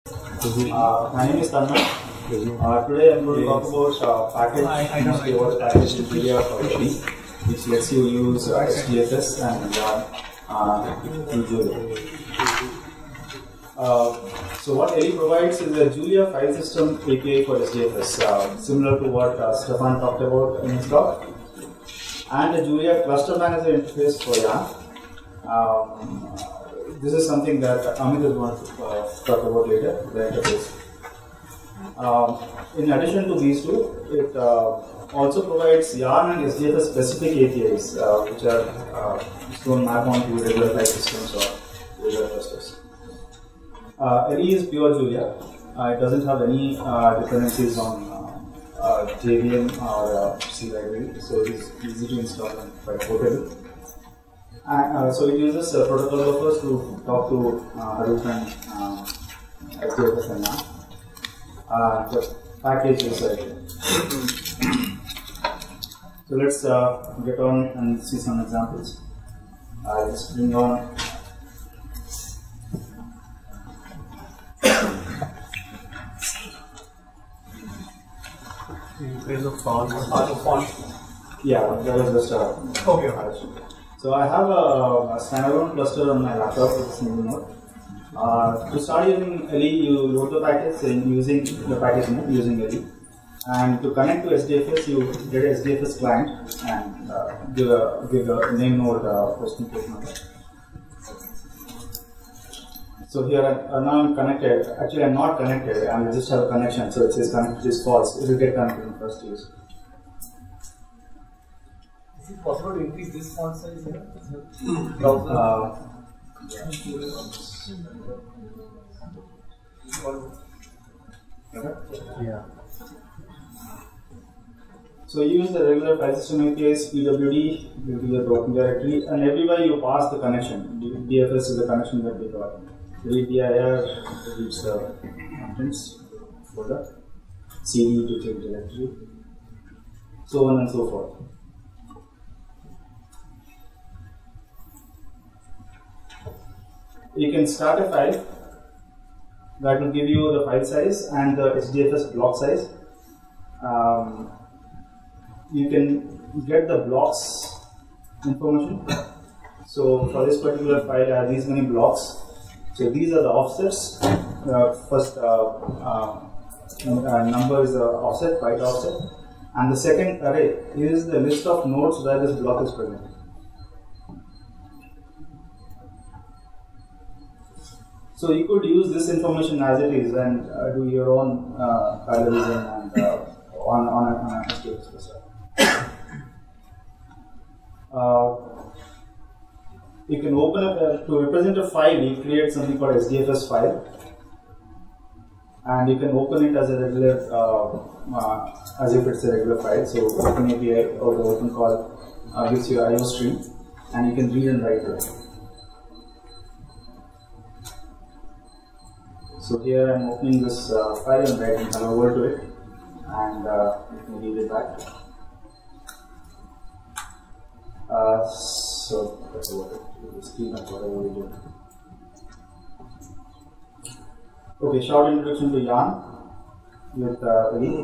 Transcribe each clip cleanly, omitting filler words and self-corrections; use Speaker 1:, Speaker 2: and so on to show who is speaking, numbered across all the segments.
Speaker 1: My name is Tanmay. Today I'm going to talk about package, mostly about the package to Julia for Ellie, which lets you use SDFS and Julia. So what Ellie provides is a Julia file system API for SDFS, similar to what Stefan talked about in his talk, and a Julia cluster manager interface for Yarn. This is something that Amit is going to talk about later, the interface. In addition to these two, it also provides Yarn and SDFS specific APIs, which don't map onto regular file systems or regular clusters. Ellie is pure Julia. It doesn't have any dependencies on JVM or C library, so it is easy to install and quite portable. And so it uses protocol buffers to talk to Hadoop and SDFS and Yarn. The package is right here. So let's get on and see some examples. Let's bring on.
Speaker 2: There's a font.
Speaker 1: Yeah, that was just a
Speaker 2: okay.
Speaker 1: So I have a standalone cluster on my laptop with a single node. To start using Ellie, you load the package using the package name using Ellie, and to connect to SDFS, you get an SDFS client and give a name node hosting port number. So here now I'm connected. Actually, I'm not connected. I just have a connection. So it says connected is false. It will get connected in first use.
Speaker 2: Is it possible to increase this font size here?
Speaker 1: Yeah. So you use the regular file system APIs, PWD, will be the working directory, and everywhere you pass the connection. DFS is the connection that we got. Read dir reads the contents folder, CD to change directory, so on and so forth. You can start a file that will give you the file size and the SDFS block size. You can get the blocks information. So for this particular file, I have these many blocks. So these are the offsets. First number is the offset, byte offset, and the second array is the list of nodes where this block is present. So you could use this information as it is and do your own parallelism and on a SDFS cluster. You can open up to represent a file. You create something called SDFS file, and you can open it as a regular, as if it's a regular file. So Open API or the open call gives you IO stream, and you can read and write it. So here I'm opening this file and writing hello world to it, and you can read it back. So that's about it. The screen of whatever we do. Okay, short introduction to Yarn with Ellie.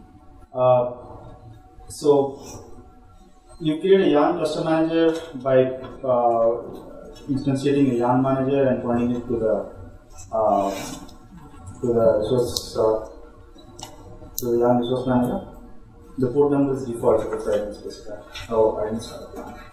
Speaker 1: So you create a Yarn cluster manager by instantiating a Yarn manager and pointing it to the resource to the Yarn resource manager. The port number is default, so I didn't specify. Oh, I didn't start a plan.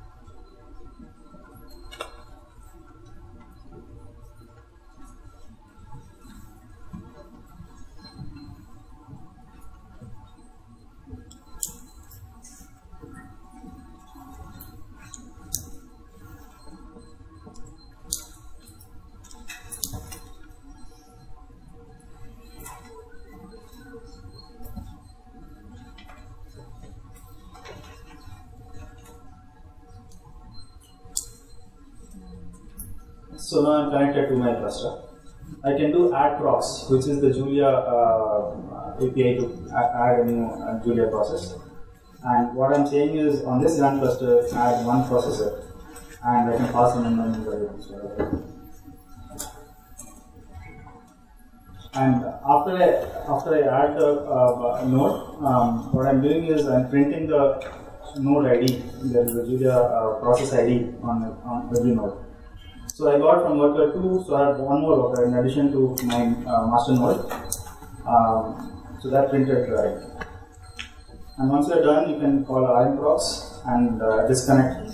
Speaker 1: So now I'm connected to my cluster. I can do add procs, which is the Julia API to add a new Julia process. And what I'm saying is, on this Yarn cluster, add one processor, and I can pass an unknown variables. And after I add the node, what I'm doing is I'm printing the node ID. There is usually a process ID on every node. So I got from worker 2, so I have one more worker in addition to my master node. So that printed right. And once you're done, you can call rmprocs and disconnect.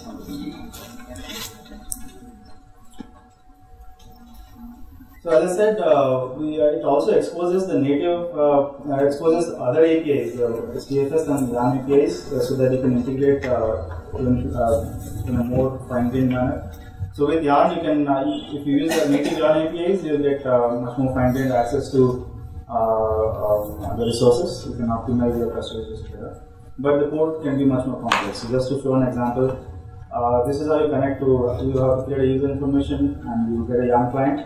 Speaker 1: So as I said, it also exposes the native, exposes other APIs, SDFS and YARN APIs, so that you can integrate in a more fine-grained manner. So with YARN, you can, if you use the native YARN APIs, you'll get much more fine-grained access to the resources. You can optimize your cluster resources better. But the code can be much more complex. So just to show an example, this is how you connect to, you have to create a user information and you get a YARN client.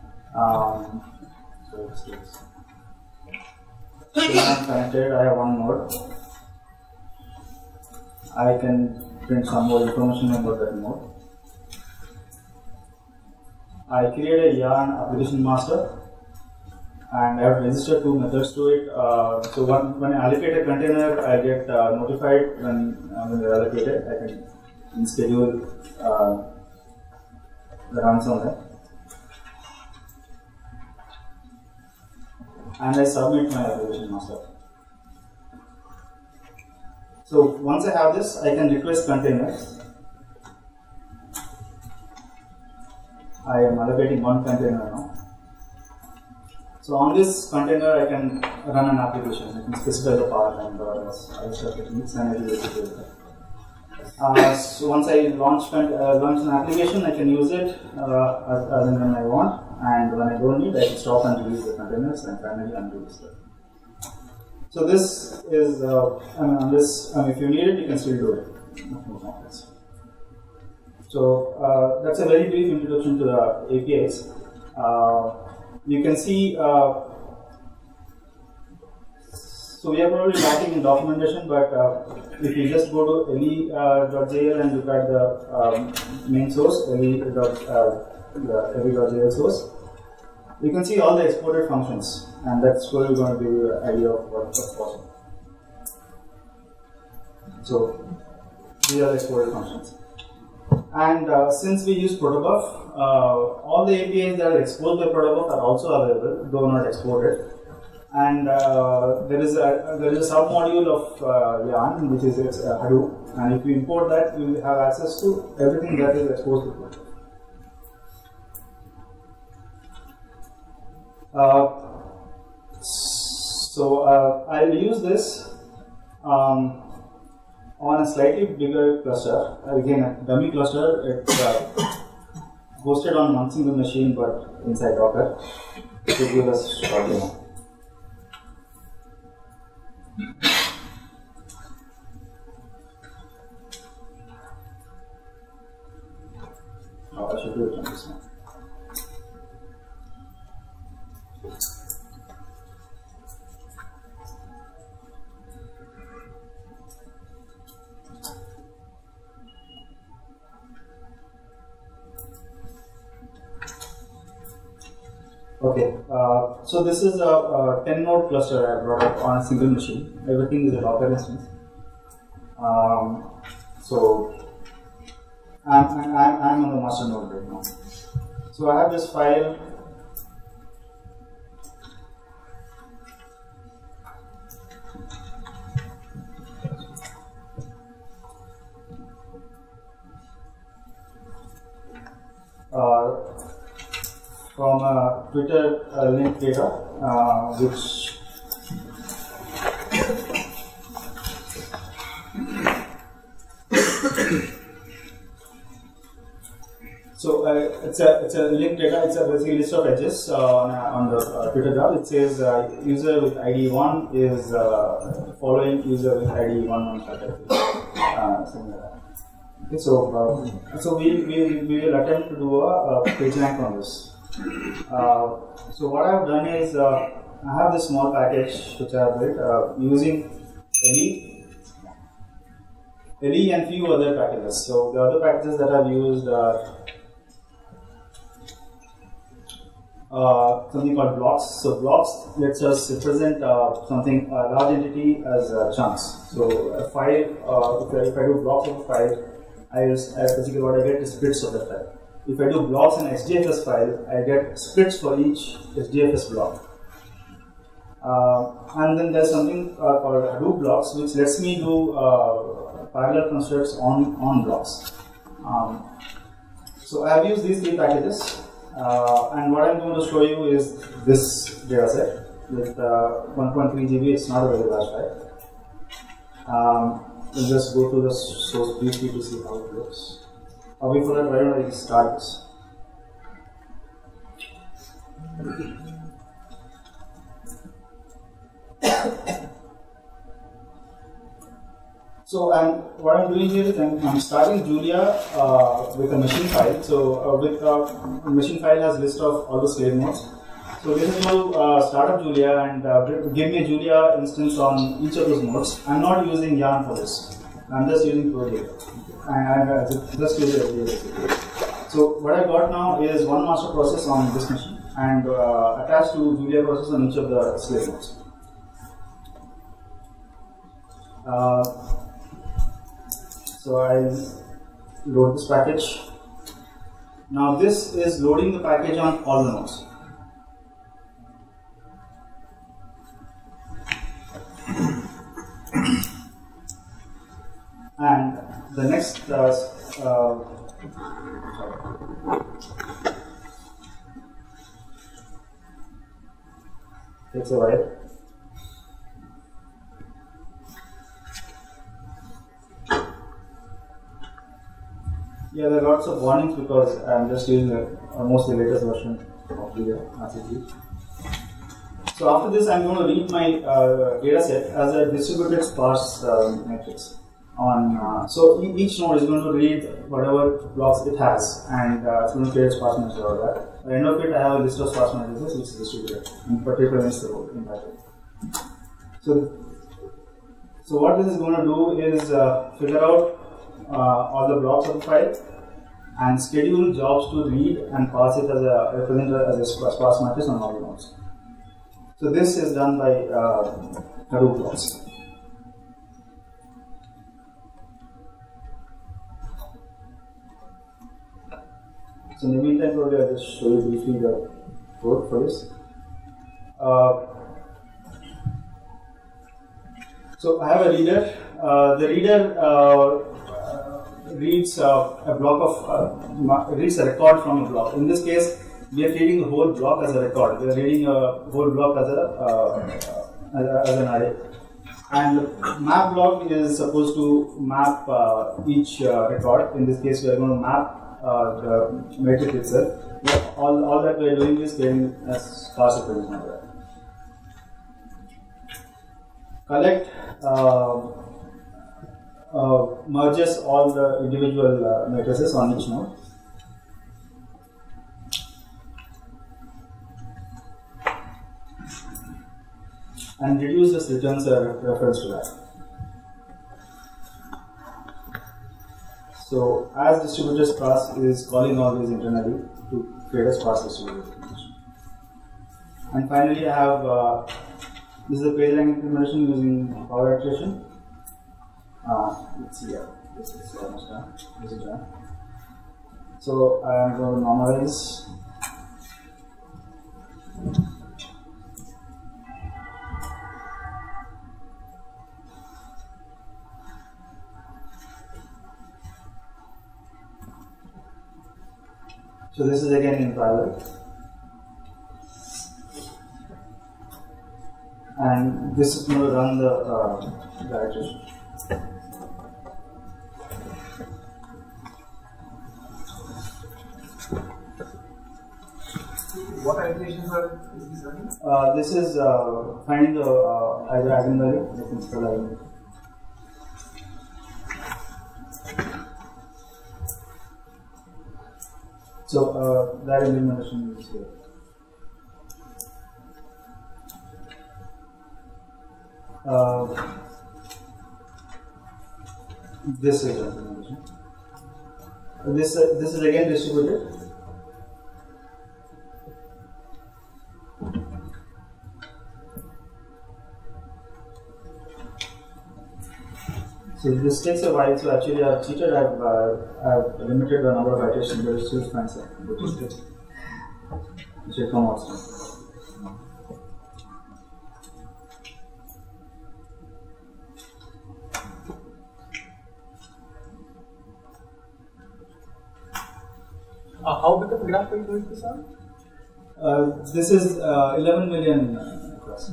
Speaker 1: So I'm connected, I have one node. I can print some more information about that node. I create a YARN application master and I have registered 2 methods to it. So when I allocate a container, I get notified when they're allocated. I can schedule the runs on that. And I submit my application master. So once I have this, I can request containers. I am allocating one container now. So on this container, I can run an application. I can specify the path and other stuff techniques, and I will execute that. So once I launch an application, I can use it as and when I want. And when I don't need, I can stop and release the containers and finally undo this. So this is, if you need it, you can still do it. So that's a very brief introduction to the APIs. You can see, so we are probably lacking in documentation, but if you just go to le.jl and look at the main source, le.jl source, you can see all the exported functions, and that's probably going to give you an idea of what's possible. So these are the exported functions. And since we use protobuf, all the APIs that are exposed by protobuf are also available, though not exported. And there is a submodule of YARN, which is Hadoop, and if you import that, you will have access to everything that is exposed to protobuf. I will use this on a slightly bigger cluster. Again, a dummy cluster. It's hosted on one single machine, but inside Docker. To give us a short demo. I should do it on this one. Okay, so this is a 10-node cluster I brought up on a single machine. Everything is a Docker instance. So I'm on the master node right now. So I have this file. From a Twitter link data, which so it's a link data. It's a basically list of edges on the Twitter graph. It says user with ID 1 is following user with ID 115. Something like that. Okay, so we will attempt to do a PageRank on this. So what I have done is I have this small package which I have built using LE and few other packages. So the other packages that I've used are something called blocks. So blocks lets us represent something large entity as chunks. So a file, if I do blocks of a file, basically what I get is splits of the file. If I do blocks in HDFS file, I get splits for each HDFS block. And then there's something called Hadoop blocks, which lets me do parallel constructs on blocks. So I have used these three packages, and what I'm going to show you is this data set with 1.3 GB. It's not a very large file. We'll just go to the source briefly to see how it looks. Before that, why don't I start this? So what I'm doing here is I'm starting Julia with a machine file. So with machine file has list of all the slave nodes. So this is going to start up Julia and give me a Julia instance on each of those nodes. I'm not using Yarn for this. I'm just using Protega. I'm just using FDA. So what I got now is one master process on this machine and attached to Julia process on each of the slave nodes. So I'll load this package. Now this is loading the package on all the nodes. And the next takes a while. Yeah, there are lots of warnings because I'm just using almost the latest version of the RCG. So after this, I'm going to read my data set as a distributed sparse matrix. So each node is going to read whatever blocks it has, and it's going to create a sparse matrix out of that. At the end of it, I have a list of sparse matrices which is distributed, in particular is the role in that. So what this is going to do is figure out all the blocks of the file and schedule jobs to read and pass it as a represent as a sparse matrix on all the nodes. So this is done by Hadoop blocks. So in the meantime, probably I'll just show you briefly the code for this. So I have a reader. The reader reads a block of reads a record from a block. In this case, we are treating the whole block as a record. We are reading a whole block as an array. And map block is supposed to map each record. In this case, we are going to map the matrix itself. All that we are doing is getting a sparse representation of that. Collect merges all the individual matrices on each node. And reduces returns a reference to that. So as distributed sparse is calling all these internally to create a sparse distributed information. And finally, I have this is a PageRank implementation using Power Iteration. Let's see here. This is almost done. This is done. So I am going to normalize. So this is again in parallel, and this is going to run the iteration.
Speaker 2: What iterations are this running?
Speaker 1: This is finding the either eigenvalue, the principal eigenvalue. So that implementation is here. This is implementation. This is again distributed. So this takes a while. So actually, I've cheated. I've limited the number of iterations, but it still finds it. It should come out soon.
Speaker 2: How big of a graph are you doing this on?
Speaker 1: This is 11 million across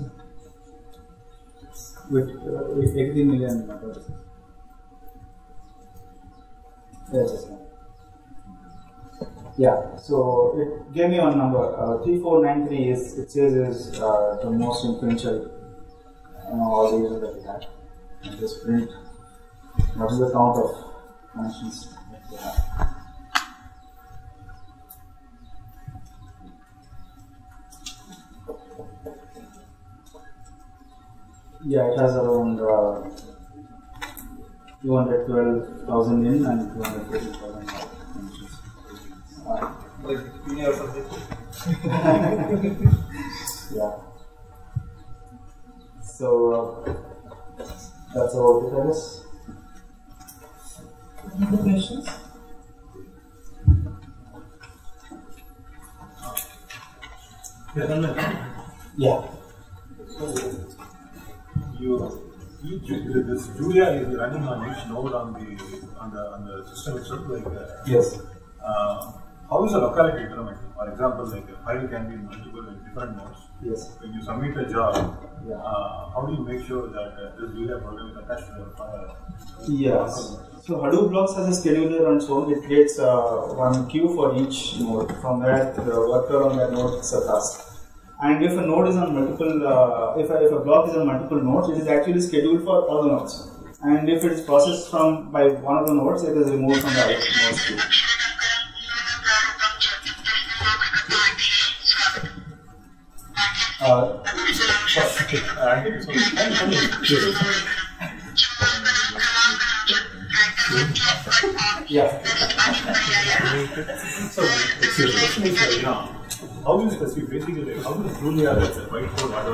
Speaker 1: with 80 million vertices. Yes. Yeah. So it gave me one number. 3493 is it says is the most influential all the users that we had. And just print what is the count of connections that we have. Yeah, it has around 212,000 in and 240,000 out.
Speaker 2: Like Wikipedia or something?
Speaker 1: Yeah. So that's about it, I guess.
Speaker 2: Any questions?
Speaker 1: Yeah.
Speaker 3: This Julia is running on each node on the system itself. Like,
Speaker 1: Yes.
Speaker 3: how is the locality determined? For example, like a file can be in multiple different nodes.
Speaker 1: Yes.
Speaker 3: When you submit a job,
Speaker 1: Yeah.
Speaker 3: how do you make sure that this Julia program is attached to the file?
Speaker 1: Yes. So Hadoop Blocks has a scheduler on its own. It creates one queue for each node. From where the worker on that node is a task. And if a node is on multiple, if a block is on multiple nodes, it is actually scheduled for all the nodes. And if it is processed by one of the nodes, it is removed from the other nodes queue. Yeah.
Speaker 3: So, the question is, how do you specify basically, like, how does Julia, like, whiteboard, whatever,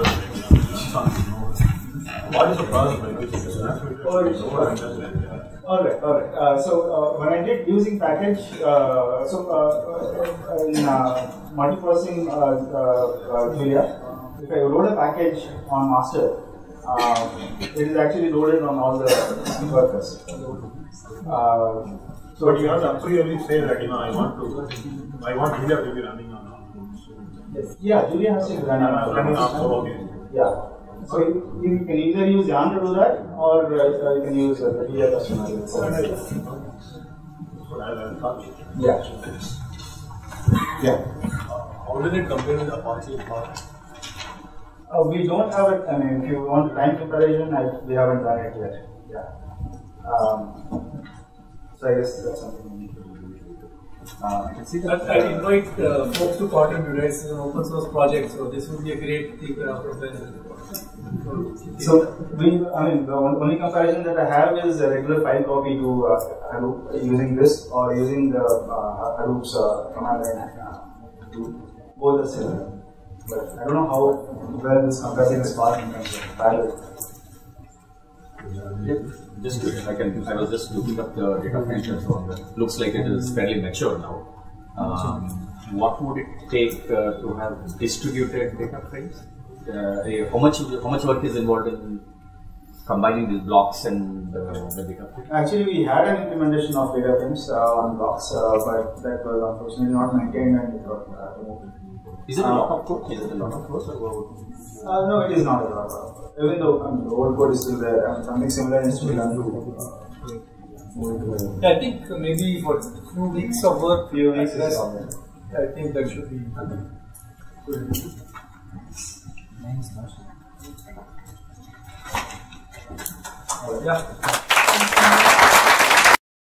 Speaker 3: what is the process by which it is transmitted?
Speaker 1: Alright. So when I did using package, in multiprocessing Julia, if I load a package on master, it is actually loaded on all the workers.
Speaker 3: So you have to actually say that I want Julia to be running on.
Speaker 1: Yeah, Julia has to be running on.
Speaker 3: Okay.
Speaker 1: Yeah. So you can either use Yarn to do that, or you can use the Julia customer. Yeah.
Speaker 3: How does it compare with Apache Spark?
Speaker 1: We don't have it. I mean, if you want time comparison, we haven't done it yet. Yeah. So I guess that's something we need to do.
Speaker 2: I invite folks to contribute. It's an open source project, so this would be a great thing to present.
Speaker 1: So the only comparison that I have is a regular file copy to Hadoop using this or using the Hadoop's command line. Both are similar, but I don't know how well this comparison is far in terms of value.
Speaker 4: I was just looking up the data frames and so on. Looks like it is fairly mature now. What would it take to have distributed data frames? How much work is involved in combining these blocks and the data frames?
Speaker 1: Actually, we had an implementation of data frames on blocks, but that was unfortunately not maintained and it got removed.
Speaker 4: Is it a lot of code? Is it a lot of code?
Speaker 1: No, it is not a lot of code. Even though the old code is still there, and something similar needs to be done to
Speaker 2: I think maybe for a few weeks of work,
Speaker 1: few weeks is
Speaker 2: I think that should be good. Yeah.